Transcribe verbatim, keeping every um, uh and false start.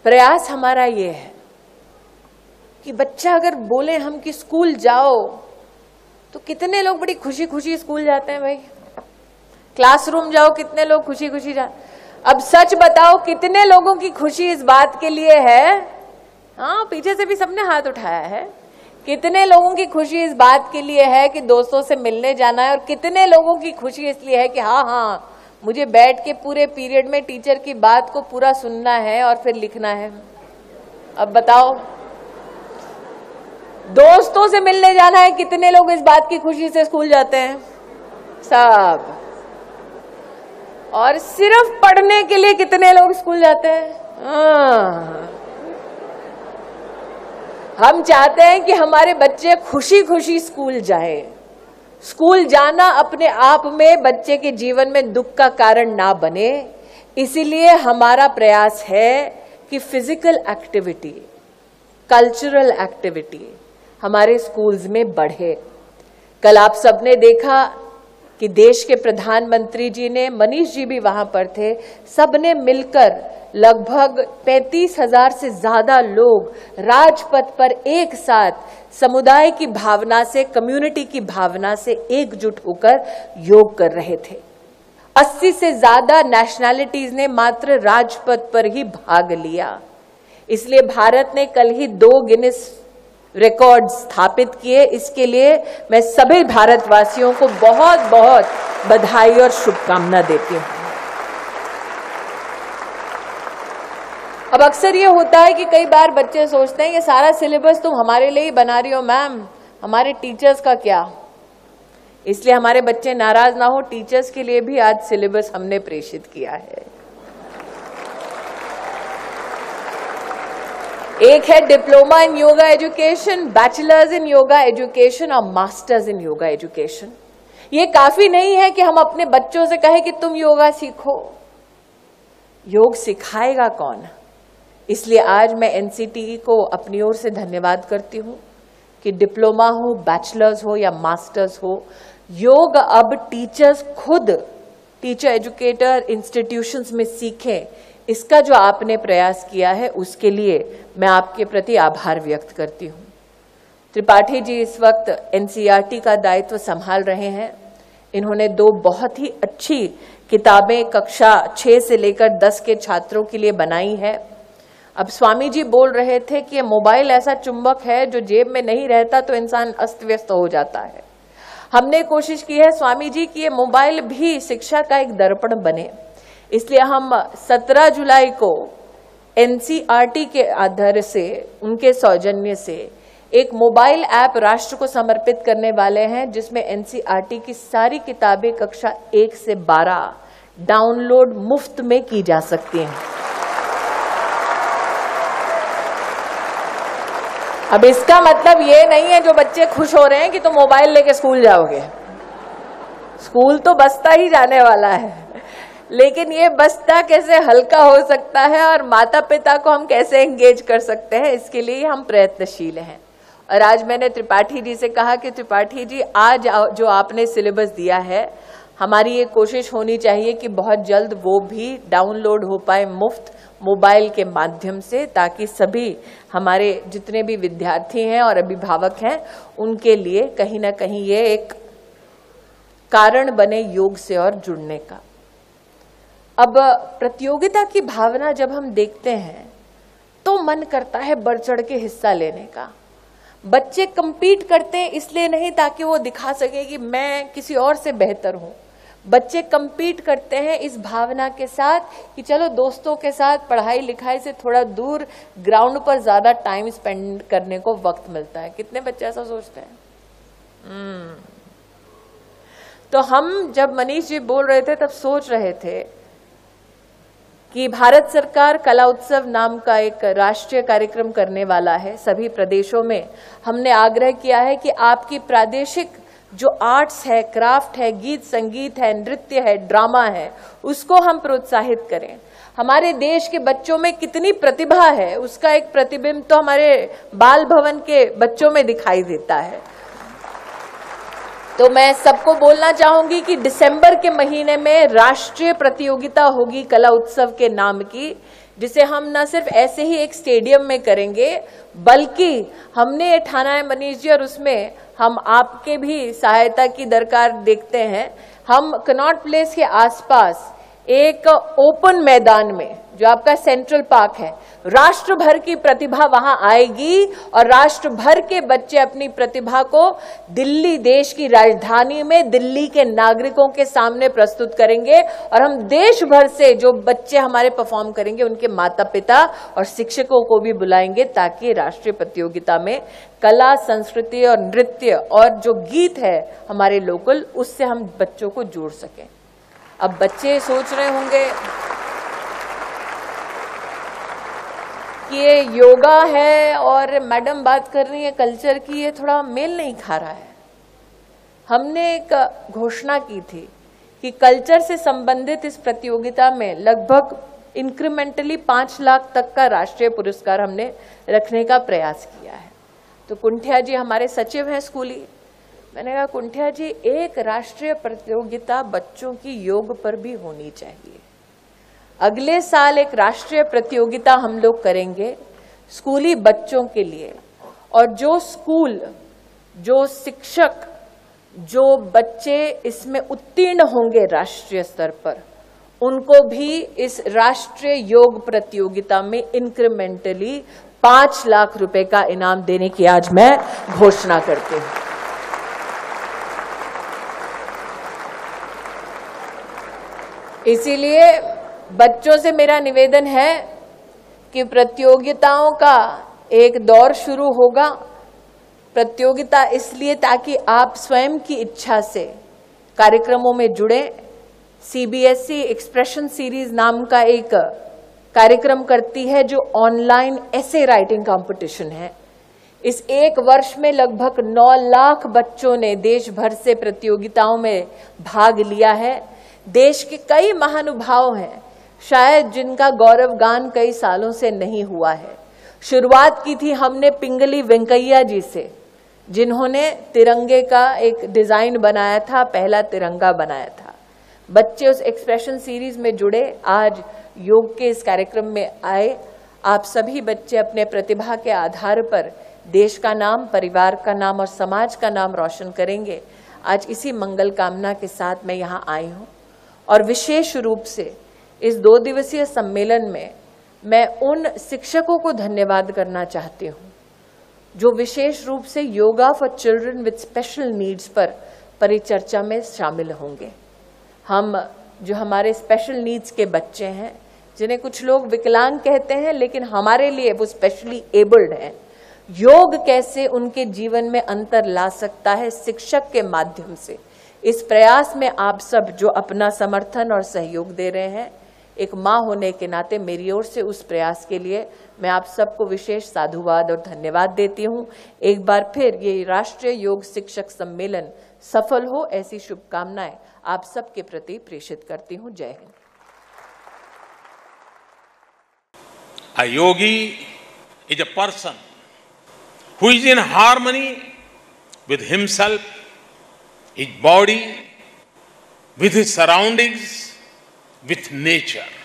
प्रयास हमारा ये है कि बच्चा अगर बोले हम कि स्कूल जाओ, तो कितने लोग बड़ी खुशी खुशी स्कूल जाते हैं भाई। क्लासरूम जाओ, कितने लोग खुशी खुशी जाते। अब सच बताओ, कितने लोगों की खुशी इस बात के लिए है, हाँ पीछे से भी सबने हाथ उठाया है, कितने लोगों की खुशी इस बात के लिए है कि दोस्तों से मिलने जाना है, और कितने लोगों की खुशी इसलिए है कि हाँ हाँ मुझे बैठ के पूरे पीरियड में टीचर की बात को पूरा सुनना है और फिर लिखना है। अब बताओ, दोस्तों से मिलने जाना है, कितने लोग इस बात की खुशी से स्कूल जाते हैं? सब। और सिर्फ पढ़ने के लिए कितने लोग स्कूल जाते हैं? हाँ। हम चाहते हैं कि हमारे बच्चे खुशी खुशी स्कूल जाएं। स्कूल जाना अपने आप में बच्चे के जीवन में दुख का कारण ना बने, इसीलिए हमारा प्रयास है कि फिजिकल एक्टिविटी, कल्चरल एक्टिविटी हमारे स्कूल्स में बढ़े। कल आप सबने देखा कि देश के प्रधानमंत्री जी ने, मनीष जी भी वहां पर थे, सबने मिलकर लगभग पैंतीस हजार से ज्यादा लोग राजपथ पर एक साथ समुदाय की भावना से, कम्युनिटी की भावना से एकजुट होकर योग कर रहे थे। अस्सी से ज्यादा नेशनैलिटीज ने मात्र राजपथ पर ही भाग लिया। इसलिए भारत ने कल ही दो गिनीज रिकॉर्ड स्थापित किए। इसके लिए मैं सभी भारतवासियों को बहुत बहुत बधाई और शुभकामना देती हूं। अब अक्सर ये होता है कि कई बार बच्चे सोचते हैं कि सारा सिलेबस तुम हमारे लिए ही बना रही हो मैम, हमारे टीचर्स का क्या? इसलिए हमारे बच्चे नाराज ना हो, टीचर्स के लिए भी आज सिलेबस हमने प्रेषित किया है। एक है diploma in yoga education, bachelors in yoga education और मास्टर्स इन योगा एजुकेशन। ये काफी नहीं है कि हम अपने बच्चों से कहें कि तुम योगा सीखो। योग सिखाएगा कौन? इसलिए आज मैं एनसीटीई को अपनी ओर से धन्यवाद करती हूं कि डिप्लोमा हो, बैचलर्स हो या मास्टर्स हो, योग अब टीचर्स खुद टीचर एजुकेटर इंस्टीट्यूशंस में सीखें। इसका जो आपने प्रयास किया है उसके लिए मैं आपके प्रति आभार व्यक्त करती हूं। त्रिपाठी जी इस वक्त एनसीईआरटी का दायित्व संभाल रहे हैं। इन्होंने दो बहुत ही अच्छी किताबें कक्षा छह से लेकर दस के छात्रों के लिए बनाई है। अब स्वामी जी बोल रहे थे कि ये मोबाइल ऐसा चुंबक है जो जेब में नहीं रहता तो इंसान अस्त व्यस्त हो जाता है। हमने कोशिश की है स्वामी जी कि ये मोबाइल भी शिक्षा का एक दर्पण बने। इसलिए हम सत्रह जुलाई को एनसीईआरटी के आधार से, उनके सौजन्य से एक मोबाइल ऐप राष्ट्र को समर्पित करने वाले हैं, जिसमें एनसीईआरटी की सारी किताबें कक्षा एक से बारह डाउनलोड मुफ्त में की जा सकती हैं। अब इसका मतलब ये नहीं है जो बच्चे खुश हो रहे हैं कि तुम तो मोबाइल लेके स्कूल जाओगे। स्कूल तो बस्ता ही जाने वाला है, लेकिन ये बस्ता कैसे हल्का हो सकता है और माता पिता को हम कैसे एंगेज कर सकते हैं, इसके लिए हम प्रयत्नशील हैं। और आज मैंने त्रिपाठी जी से कहा कि त्रिपाठी जी, आज जो आपने सिलेबस दिया है, हमारी ये कोशिश होनी चाहिए कि बहुत जल्द वो भी डाउनलोड हो पाए मुफ्त मोबाइल के माध्यम से, ताकि सभी हमारे जितने भी विद्यार्थी हैं और अभिभावक हैं उनके लिए कहीं ना कहीं ये एक कारण बने योग से और जुड़ने का। अब प्रतियोगिता की भावना जब हम देखते हैं तो मन करता है बढ़ चढ़ के हिस्सा लेने का। बच्चे कंपीट करते हैं इसलिए नहीं ताकि वो दिखा सके कि मैं किसी और से बेहतर हूं। बच्चे कंपीट करते हैं इस भावना के साथ कि चलो दोस्तों के साथ पढ़ाई लिखाई से थोड़ा दूर ग्राउंड पर ज्यादा टाइम स्पेंड करने को वक्त मिलता है। कितने बच्चे ऐसा सोचते हैं? हम्म तो हम जब मनीष जी बोल रहे थे तब सोच रहे थे कि भारत सरकार कला उत्सव नाम का एक राष्ट्रीय कार्यक्रम करने वाला है। सभी प्रदेशों में हमने आग्रह किया है कि आपकी प्रादेशिक जो आर्ट्स है, क्राफ्ट है, गीत संगीत है, नृत्य है, ड्रामा है, उसको हम प्रोत्साहित करें। हमारे देश के बच्चों में कितनी प्रतिभा है उसका एक प्रतिबिंब तो हमारे बाल भवन के बच्चों में दिखाई देता है। तो मैं सबको बोलना चाहूंगी कि दिसंबर के महीने में राष्ट्रीय प्रतियोगिता होगी कला उत्सव के नाम की, जिसे हम न सिर्फ ऐसे ही एक स्टेडियम में करेंगे, बल्कि हमने ये ठाना है मनीष जी, और उसमें हम आपके भी सहायता की दरकार देखते हैं। हम कनॉट प्लेस के आसपास एक ओपन मैदान में, जो आपका सेंट्रल पार्क है, राष्ट्र भर की प्रतिभा वहां आएगी और राष्ट्र भर के बच्चे अपनी प्रतिभा को दिल्ली, देश की राजधानी में दिल्ली के नागरिकों के सामने प्रस्तुत करेंगे। और हम देश भर से जो बच्चे हमारे परफॉर्म करेंगे, उनके माता पिता और शिक्षकों को भी बुलाएंगे, ताकि राष्ट्रीय प्रतियोगिता में कला, संस्कृति और नृत्य और जो गीत है हमारे लोकल, उससे हम बच्चों को जोड़ सकें। अब बच्चे सोच रहे होंगे कि ये योगा है और मैडम बात कर रही है कल्चर की, ये थोड़ा मेल नहीं खा रहा है। हमने एक घोषणा की थी कि कल्चर से संबंधित इस प्रतियोगिता में लगभग इंक्रीमेंटली पांच लाख तक का राष्ट्रीय पुरस्कार हमने रखने का प्रयास किया है। तो कुंठिया जी हमारे सचिव हैं स्कूली, मैंने कहा कुंठिया जी, एक राष्ट्रीय प्रतियोगिता बच्चों की योग पर भी होनी चाहिए। अगले साल एक राष्ट्रीय प्रतियोगिता हम लोग करेंगे स्कूली बच्चों के लिए, और जो स्कूल, जो शिक्षक, जो बच्चे इसमें उत्तीर्ण होंगे राष्ट्रीय स्तर पर, उनको भी इस राष्ट्रीय योग प्रतियोगिता में इंक्रीमेंटली पांच लाख रुपए का इनाम देने की आज मैं घोषणा करती हूं। इसीलिए बच्चों से मेरा निवेदन है कि प्रतियोगिताओं का एक दौर शुरू होगा। प्रतियोगिता इसलिए ताकि आप स्वयं की इच्छा से कार्यक्रमों में जुड़े। सीबीएसई एक्सप्रेशन सीरीज नाम का एक कार्यक्रम करती है, जो ऑनलाइन एसे राइटिंग कंपटीशन है। इस एक वर्ष में लगभग नौ लाख बच्चों ने देश भर से प्रतियोगिताओं में भाग लिया है। देश के कई महानुभाव हैं, शायद जिनका गौरव गान कई सालों से नहीं हुआ है। शुरुआत की थी हमने पिंगली वेंकैया जी से, जिन्होंने तिरंगे का एक डिजाइन बनाया था, पहला तिरंगा बनाया था। बच्चे उस एक्सप्रेशन सीरीज में जुड़े, आज योग के इस कार्यक्रम में आए। आप सभी बच्चे अपने प्रतिभा के आधार पर देश का नाम, परिवार का नाम और समाज का नाम रोशन करेंगे। आज इसी मंगल कामना के साथ मैं यहाँ आई हूँ, और विशेष रूप से इस दो दिवसीय सम्मेलन में मैं उन शिक्षकों को धन्यवाद करना चाहती हूँ जो विशेष रूप से yoga for children with special needs पर परिचर्चा में शामिल होंगे। हम जो हमारे स्पेशल नीड्स के बच्चे हैं, जिन्हें कुछ लोग विकलांग कहते हैं, लेकिन हमारे लिए वो स्पेशली एबल्ड हैं, योग कैसे उनके जीवन में अंतर ला सकता है शिक्षक के माध्यम से, इस प्रयास में आप सब जो अपना समर्थन और सहयोग दे रहे हैं, एक माँ होने के नाते मेरी ओर से उस प्रयास के लिए मैं आप सबको विशेष साधुवाद और धन्यवाद देती हूँ। एक बार फिर ये राष्ट्रीय योग शिक्षक सम्मेलन सफल हो, ऐसी शुभकामनाएं आप सबके प्रति प्रेषित करती हूँ। जय Hind. A yogi is a person who is in harmony with himself, his body, with his surroundings, with nature.